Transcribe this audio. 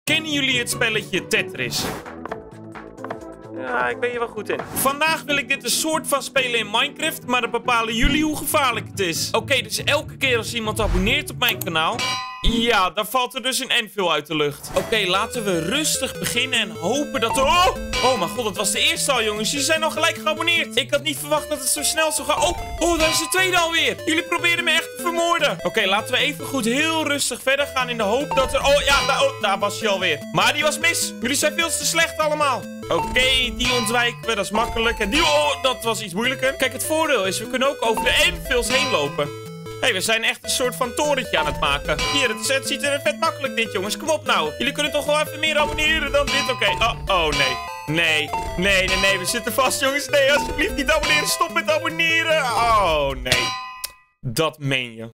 Kennen jullie het spelletje Tetris? Ja, ik ben hier wel goed in. Vandaag wil ik dit een soort van spelen in Minecraft, maar dan bepalen jullie hoe gevaarlijk het is. Oké, dus elke keer als iemand abonneert op mijn kanaal... Ja, dan valt er dus een anvil uit de lucht. Oké, laten we rustig beginnen en hopen dat er... Oh mijn god, dat was de eerste al, jongens. Jullie zijn al gelijk geabonneerd. Ik had niet verwacht dat het zo snel zou gaan. Oh, daar is de tweede alweer. Jullie proberen me echt te vermoorden. Oké, laten we even goed heel rustig verder gaan in de hoop dat er... Oh ja, daar was hij alweer. Maar die was mis. Jullie zijn veel te slecht allemaal. Oké, die ontwijken we, dat is makkelijk. En die... Oh, dat was iets moeilijker. Kijk, het voordeel is, we kunnen ook over de anvils heen lopen. Hé, we zijn echt een soort van torentje aan het maken. Hier, het ziet er vet makkelijk dit, jongens. Kom op nou. Jullie kunnen toch wel even meer abonneren dan dit. Oké. Oh, nee. Nee, we zitten vast, jongens. Nee, alsjeblieft niet abonneren. Stop met abonneren. Oh, nee. Dat meen je.